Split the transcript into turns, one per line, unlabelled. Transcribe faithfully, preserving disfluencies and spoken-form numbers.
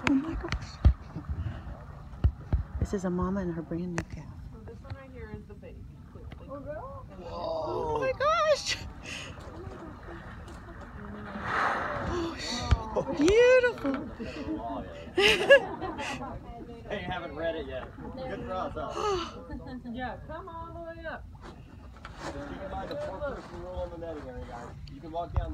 Oh my gosh. This is a mama and her brand new calf.
So this one right here is the baby.
Oh, oh my gosh. Oh, beautiful.
Hey, you haven't read it yet. Good for us, huh?
Yeah, come all the way up.
Just keep in mind the four person rule on the netting area, guys. You can walk down